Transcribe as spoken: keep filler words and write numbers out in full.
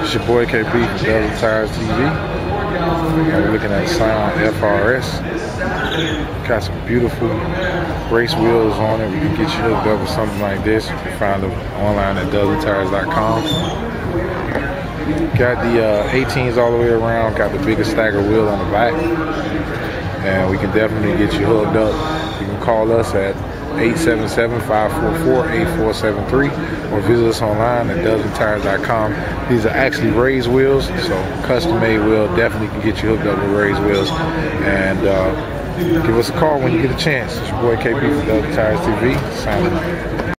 It's your boy K B from Dozen Tires T V. We're looking at Scion F R S. Got some beautiful race wheels on it. We can get you hooked up with something like this. You can find them online at dozen tires dot com. Got the uh, eighteens all the way around. Got the biggest staggered wheel on the back. And we can definitely get you hooked up. You can call us at eight seven seven, five four four, eight four seven three or visit us online at dozen tires dot com. These are actually raised wheels, so custom made wheel. Definitely can get you hooked up with raised wheels. And uh, give us a call when you get a chance. It's your boy K B from Dozen Tires T V. Signing off.